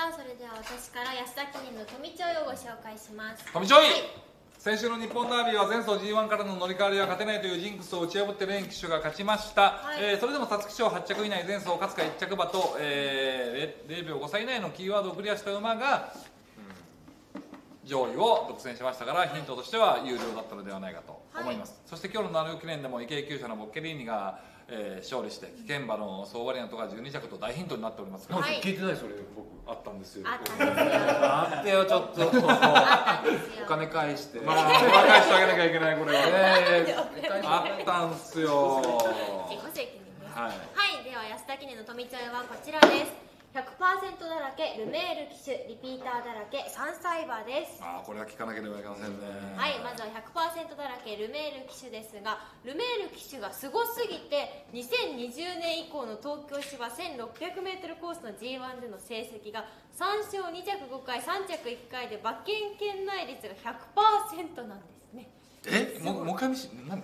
さあそれでは私から安田記念の富ちょいをご紹介します。 富ちょい、先週の日本ダービーは前走 G1 からの乗り換わりは勝てないというジンクスを打ち破ってレーン騎手が勝ちました、それでも皐月賞8着以内、前走勝つか1着馬と、0秒5差以内のキーワードをクリアした馬が、上位を独占しましたから、ヒントとしては有料だったのではないかと思います、そして今日の7記念でも池江厩舎のボッケリーニが、勝利して危険馬の総バリアントが12着と大ヒントになっておりますが、 聞いてない、それ僕あったんですよ。 あったんですよ。 あってよ、ちょっとあったんですよ。 お金返して、 まあ返してあげなきゃいけないこれはあったんですよ。 自己責任です。 はい 、では安田記念の富ちょいはこちらです。100% だらけルメール騎手、リピーターだらけ3歳馬です。 これは聞かなければいけませんね。 はい、まずは 100% だらけルメール騎手ですが、ルメール騎手がすごすぎて2020年以降の東京芝 1600m コースの G1 での成績が3勝2着5回3着1回で馬券圏内率が 100% なんですね。 もう一回見せて、何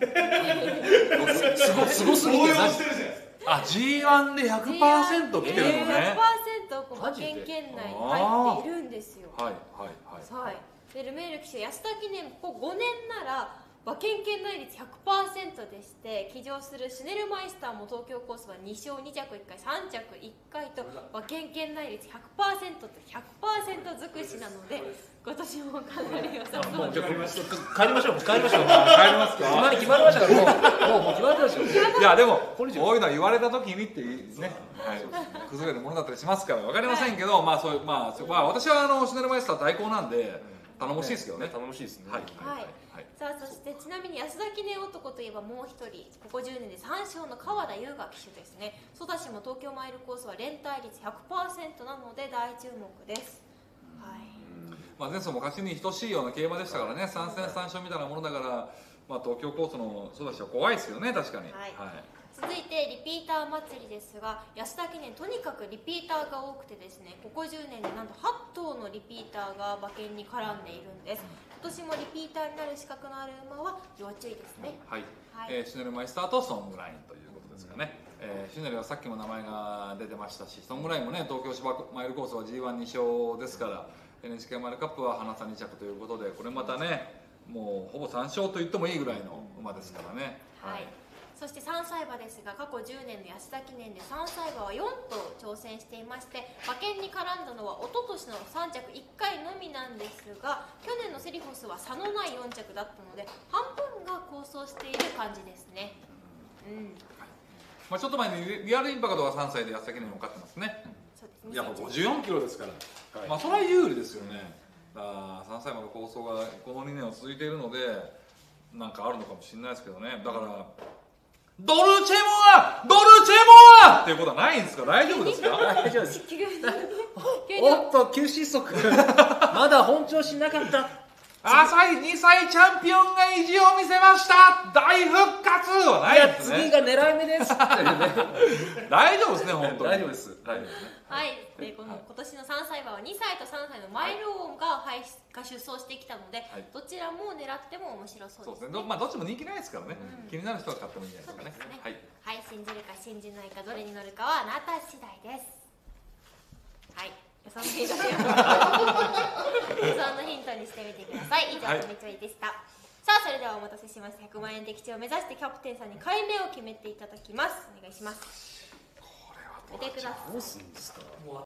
すごすぎて何 G1 で 100% 来てるのね。 100% 馬券圏内に入っているんですよ。 はい。 でルメール騎手、安田記念ここ5年なら馬券圏内率 100% でして、騎乗するシュネルマイスターも東京コースは2勝2着1回3着1回と馬券圏内率 100% と 100% 尽くしなので、今年もかなり良さそうです。 帰りましょう。 帰りますか。 決まりましたからもう決まってましたよ。 いやでもこういうのは言われた時にってね、崩れるものだったりしますから分かりませんけど、私はシュネルマイスター代行なんで頼もしいですけどね。 頼もしいですね。 さあそしてちなみに安田記念男といえばもう一人、ここ10年で3勝の川田優雅騎手ですね。ソダシも東京マイルコースは連帯率 100% なので大注目です。 前走も勝ちに等しいような競馬でしたからね、3戦3勝みたいなものだから、東京コースのソダシは怖いですよね、確かに。 続いてリピーター祭りですが、安田記念とにかくリピーターが多くてですね、ここ10年でなんと8頭のリピーターが馬券に絡んでいるんです。今年もリピーターになる資格のある馬は要注意ですね。 シュネルマイスターとソングラインということですかね。シュネルはさっきも名前が出てましたし、ソングラインもね、東京芝マイルコースは G12 勝ですから、NHK マイルカップは花差2着ということで、これまたね、もうほぼ3勝と言ってもいいぐらいの馬ですからね。 そして3歳馬ですが、過去10年の安田記念で3歳馬は4頭挑戦していまして、馬券に絡んだのは一昨年の3着1回のみなんですが、去年のセリフォスは差のない4着だったので半分が構想している感じですね。 ちょっと前にリアルインパクトが3歳で安田記念も勝ってますね。やっぱ54キロですから、それは有利ですよね。3歳馬の構想がこの2年は続いているので、なんかあるのかもしれないですけどね。だからドルチェモアっていうことはないんですか？大丈夫ですか？ 大丈夫です。おっと急失速まだ本調子なかった。 2歳チャンピオンが意地を見せました。大復活はないですね。 次が狙い目です大丈夫ですね、本当に。 大丈夫です。 で今年の3歳馬は2歳と3歳のマイル王が出走してきたので、どちらも狙っても面白そうですね。 どっちも人気ないですからね。気になる人は買ってもいいんじゃないですかね。 信じるか信じないか、どれに乗るかはあなた次第です。予想のヒントにしてみてください。以上、富ちょいでした。さあそれではお待たせしました。100万円的中を目指してキャプテンさんに買い目を決めていただきます。お願いします。 これは見てください。 どうするんですか。